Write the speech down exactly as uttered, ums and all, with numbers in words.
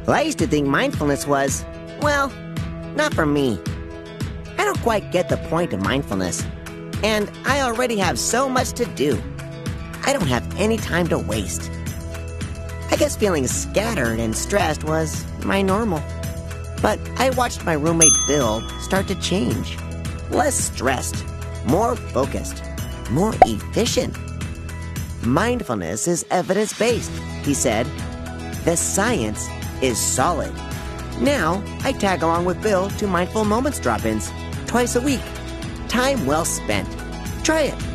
Well, I used to think mindfulness was, well, not for me. I don't quite get the point of mindfulness, and I already have so much to do. I don't have any time to waste. I guess feeling scattered and stressed was my normal. But I watched my roommate Bill start to change. Less stressed, more focused, more efficient. Mindfulness is evidence-based, he said. The science is solid. Now, I tag along with Bill to Mindful Moments drop-ins twice a week. Time well spent. Try it.